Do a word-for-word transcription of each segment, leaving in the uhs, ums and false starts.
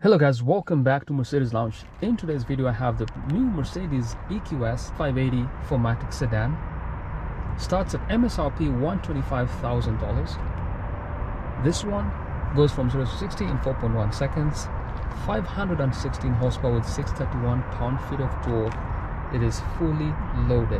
Hello guys, welcome back to Mercedes Lounge. In today's video I have the new Mercedes E Q S five eighty four matic sedan. Starts at M S R P one hundred twenty-five thousand dollars. This one goes from zero to sixty in four point one seconds, five hundred sixteen horsepower with six hundred thirty-one pound-feet of torque. It is fully loaded.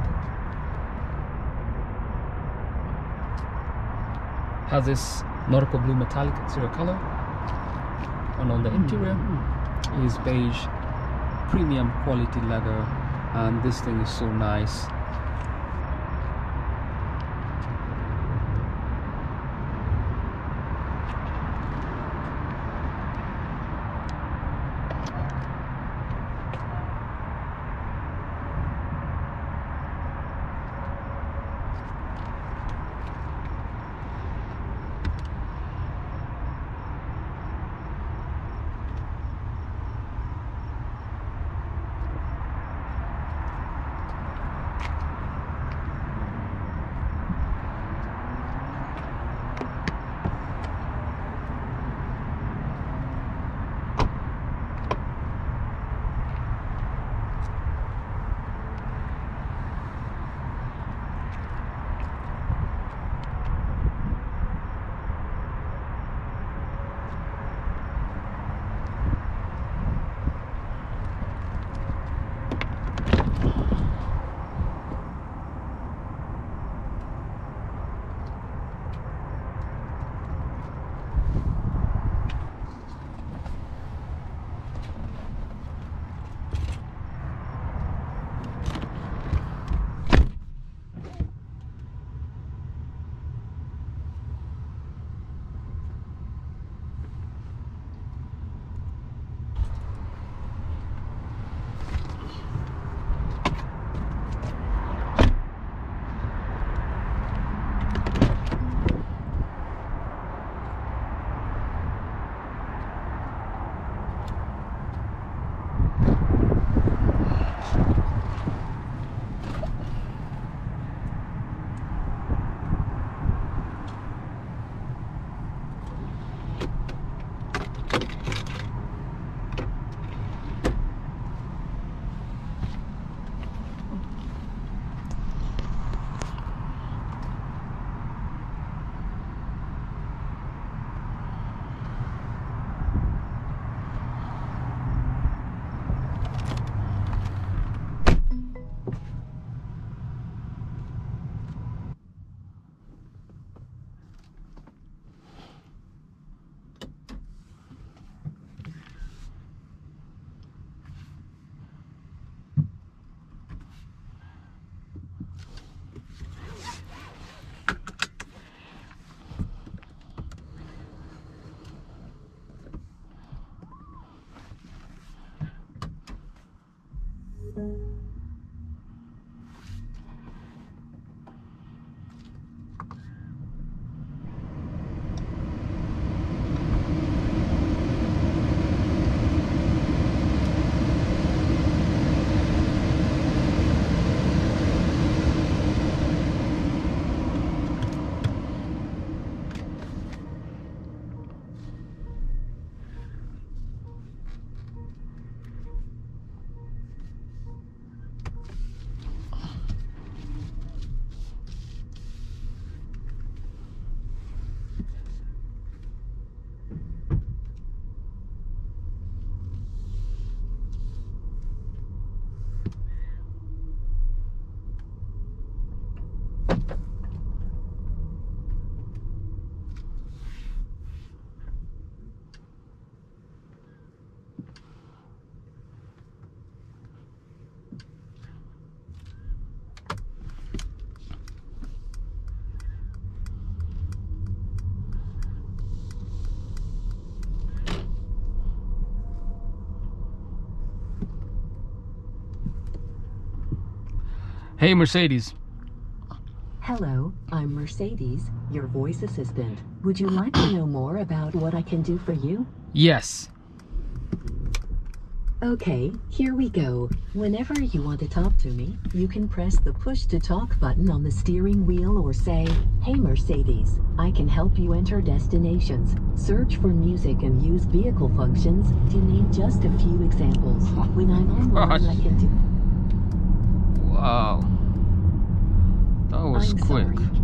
Has this nautical blue metallic exterior color. And on the interior is beige premium quality leather, and this thing is so nice. Hey Mercedes. Hello, I'm Mercedes, your voice assistant. Would you like to know more about what I can do for you? Yes. Okay, here we go. Whenever you want to talk to me, you can press the push to talk button on the steering wheel or say, "Hey Mercedes, I can help you enter destinations, search for music and use vehicle functions," to name just a few examples. When I'm online, I can do... Wow. That was I'm quick. sorry.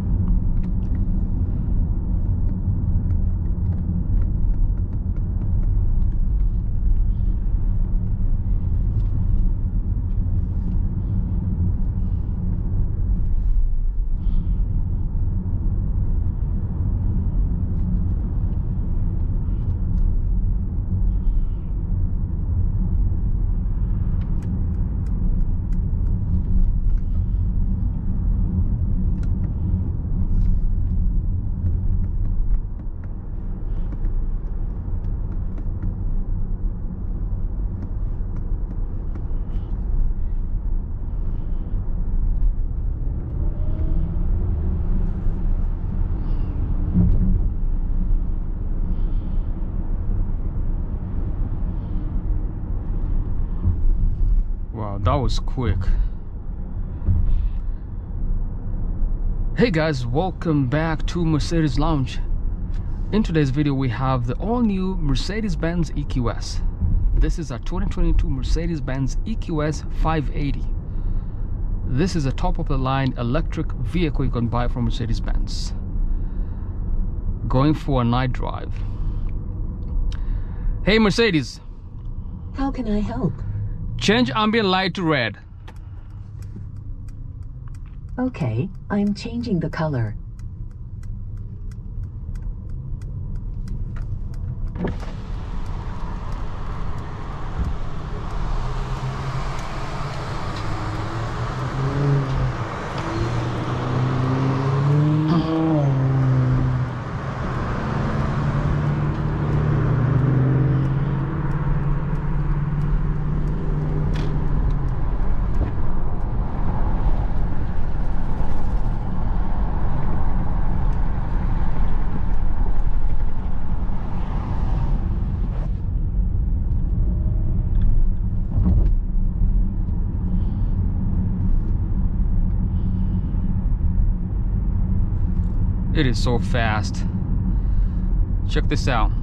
Wow, that was quick. Hey guys, welcome back to Mercedes Lounge. In today's video we have the all-new Mercedes-Benz E Q S. This is a twenty twenty-two Mercedes-Benz E Q S five eighty. This is a top-of-the-line electric vehicle you can buy from Mercedes-Benz. Going for a night drive. Hey Mercedes, How can I help? change ambient light to red. Okay, I'm changing the color. It is so fast. Check this out.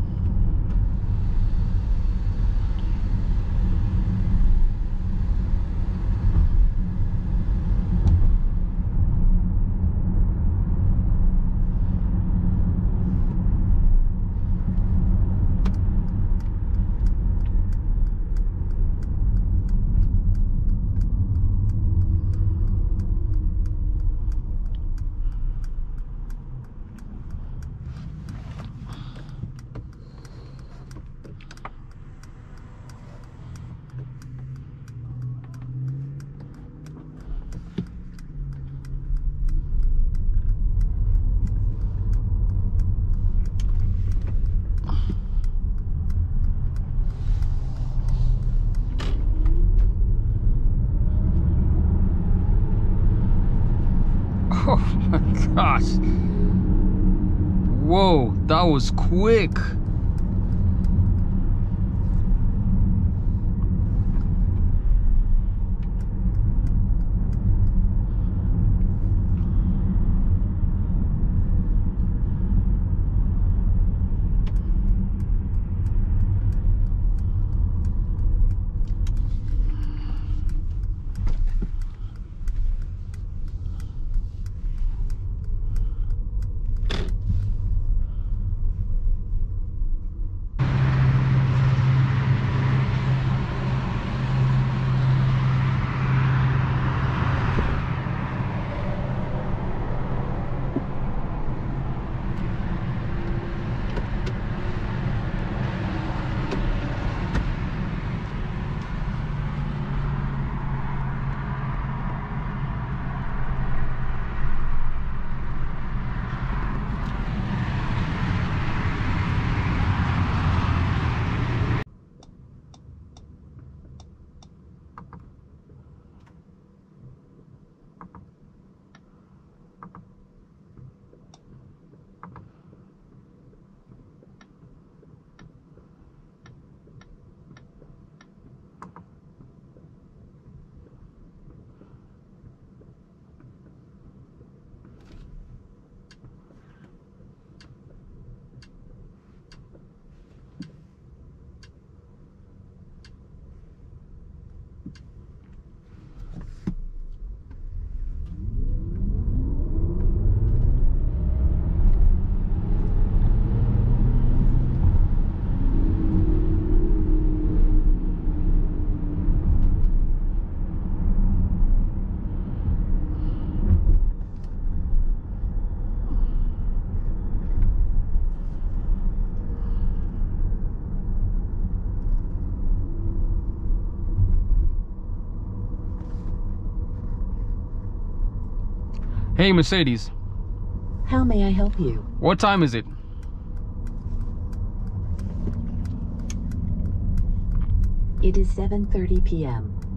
Oh my gosh. Whoa, that was quick. Hey Mercedes, How may I help you? what time is it? It is seven thirty p m